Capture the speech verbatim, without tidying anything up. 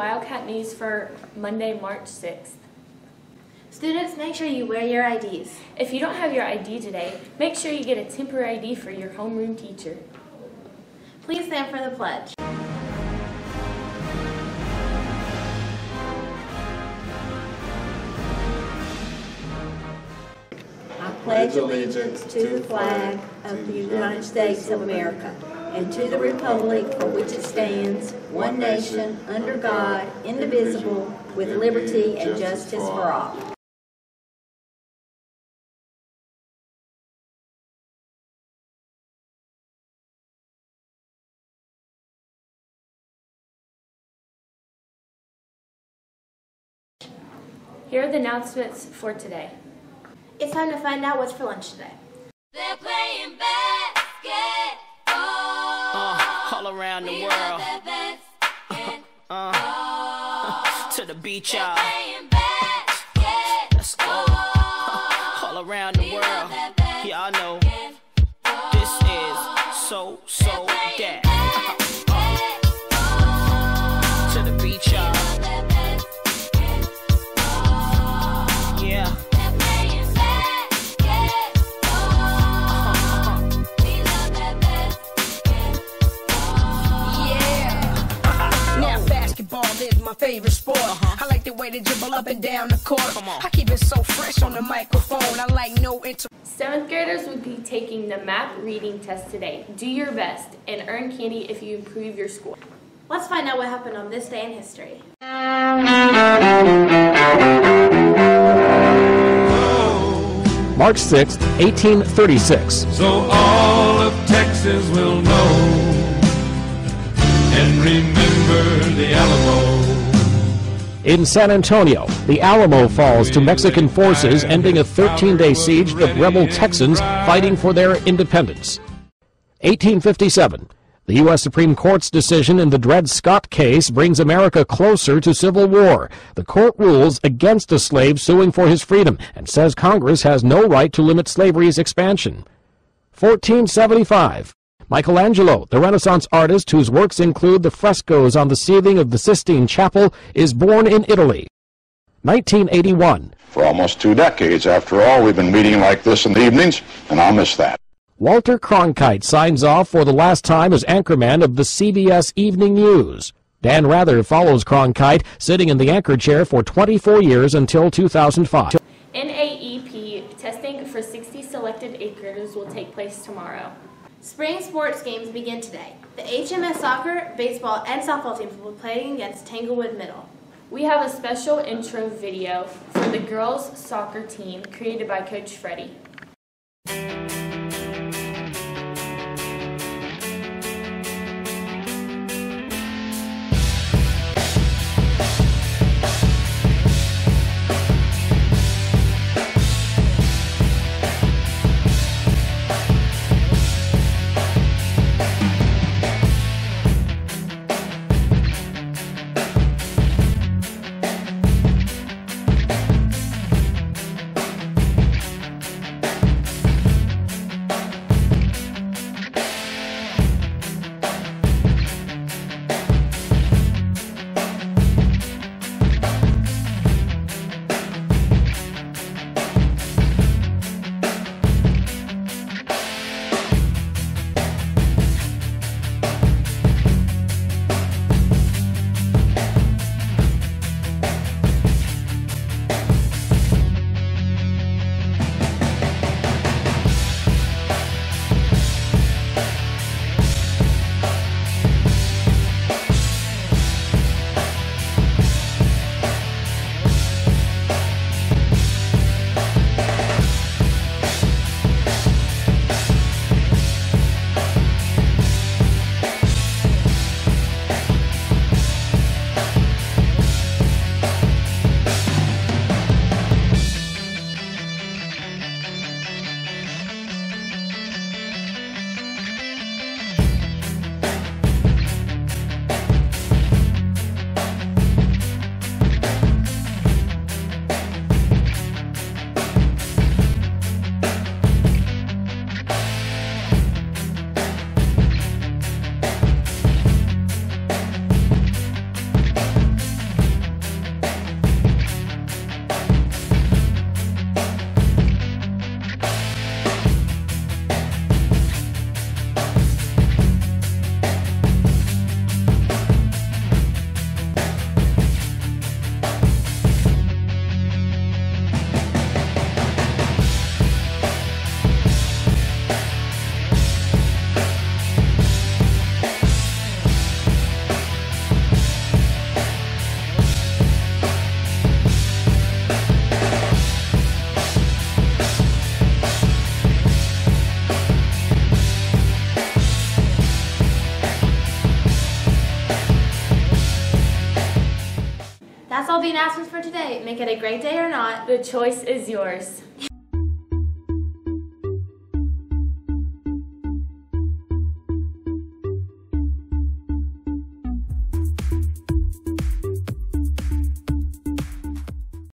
Wildcat News for Monday, March sixth. Students, make sure you wear your I Ds. If you don't have your I D today, make sure you get a temporary I D for your homeroom teacher. Please stand for the pledge. I pledge allegiance to the flag of the United States of America and to the republic for which it stands, one nation, under God, indivisible, with liberty and justice for all. Here are the announcements for today. It's time to find out what's for lunch today. They're playing basketball uh, all around the we world. uh, uh, to the beach, y'all. Let's go. all around the world. Y'all know this is so, so that. to the beach, y'all. Is my favorite sport. Uh-huh. I like the way they dribble up and down the court. Come on. I keep it so fresh on the microphone. I like no inter- Seventh graders will be taking the map reading test today. Do your best and earn candy if you improve your score. Let's find out what happened on this day in history. March sixth, eighteen thirty-six. So all of Texas will know and remember the Alamo. In San Antonio, the Alamo falls to Mexican forces, ending a thirteen-day siege of rebel Texans fighting for their independence. eighteen fifty-seven. The U S Supreme Court's decision in the Dred Scott case brings America closer to civil war. The court rules against a slave suing for his freedom and says Congress has no right to limit slavery's expansion. fourteen seventy-five. Michelangelo, the Renaissance artist whose works include the frescoes on the ceiling of the Sistine Chapel, is born in Italy. nineteen eighty-one. For almost two decades, after all, we've been meeting like this in the evenings, and I'll miss that. Walter Cronkite signs off for the last time as anchorman of the C B S Evening News. Dan Rather follows Cronkite, sitting in the anchor chair for twenty-four years until two thousand five. N A E P testing for sixty selected eighth graders will take place tomorrow. Spring sports games begin today. The H M S soccer, baseball, and softball teams will be playing against Tanglewood Middle. We have a special intro video for the girls' soccer team created by Coach Freddie. say, make it a great day or not. The choice is yours.